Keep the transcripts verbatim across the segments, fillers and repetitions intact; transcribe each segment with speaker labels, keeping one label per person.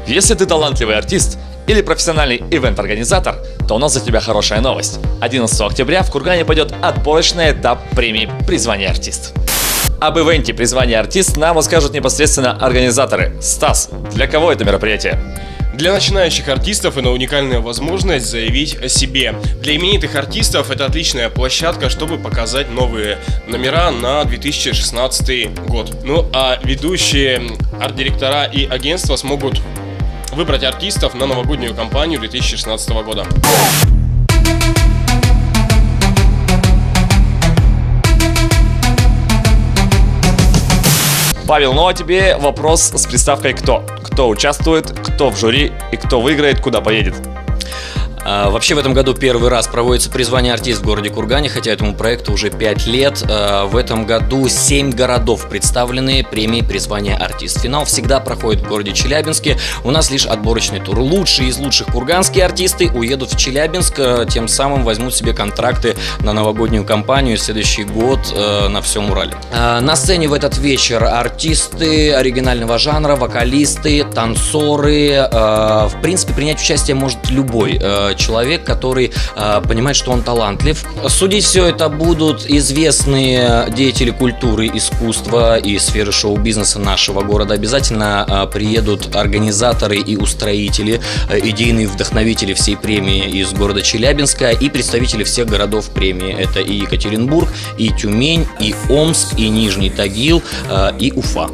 Speaker 1: Если ты талантливый артист или профессиональный ивент-организатор, то у нас для тебя хорошая новость. одиннадцатого октября в Кургане пойдет отборочный этап премии «Призвание артист». Об ивенте «Призвание артист» нам расскажут непосредственно организаторы. Стас, для кого это мероприятие?
Speaker 2: Для начинающих артистов это уникальная возможность заявить о себе. Для именитых артистов это отличная площадка, чтобы показать новые номера на две тысячи шестнадцатый год. Ну а ведущие арт-директора и агентства смогут выбрать артистов на новогоднюю кампанию две тысячи шестнадцатого года.
Speaker 1: Павел, ну а тебе вопрос с приставкой «Кто?». Кто участвует, кто в жюри и кто выиграет, куда поедет?
Speaker 3: Вообще в этом году первый раз проводится призвание артист в городе Кургане, хотя этому проекту уже пять лет. В этом году семь городов представлены премией призвание артист. Финал всегда проходит в городе Челябинске. У нас лишь отборочный тур. Лучшие из лучших курганские артисты уедут в Челябинск, тем самым возьмут себе контракты на новогоднюю кампанию следующий год на всем Урале. На сцене в этот вечер артисты оригинального жанра, вокалисты, танцоры. В принципе, принять участие может любой человек, который э, понимает, что он талантлив. Судить все это будут известные деятели культуры, искусства и сферы шоу-бизнеса нашего города. Обязательно э, приедут организаторы и устроители, э, идейные вдохновители всей премии из города Челябинска и представители всех городов премии. Это и Екатеринбург, и Тюмень, и Омск, и Нижний Тагил, э, и Уфа.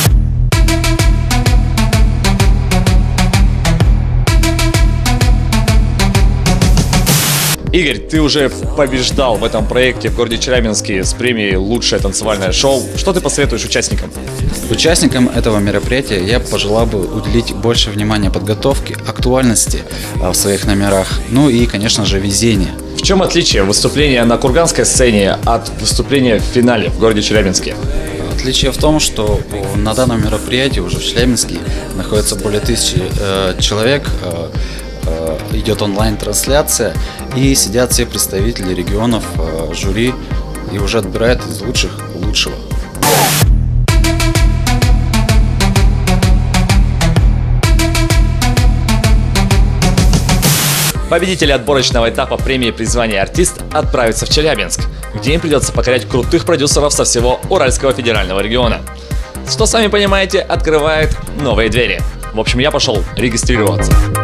Speaker 1: Игорь, ты уже побеждал в этом проекте в городе Челябинске с премией «Лучшее танцевальное шоу». Что ты посоветуешь участникам?
Speaker 4: Участникам этого мероприятия я пожелал бы уделить больше внимания подготовке, актуальности в своих номерах, ну и, конечно же, везения.
Speaker 1: В чем отличие выступления на курганской сцене от выступления в финале в городе Челябинске?
Speaker 4: Отличие в том, что на данном мероприятии уже в Челябинске находится более тысячи э, человек, э, э, идет онлайн-трансляция, и сидят все представители регионов, э, жюри, и уже отбирают из лучших лучшего.
Speaker 1: Победители отборочного этапа премии «Призвание артист» отправятся в Челябинск, где им придется покорять крутых продюсеров со всего Уральского федерального региона. Что, сами понимаете, открывает новые двери. В общем, я пошел регистрироваться.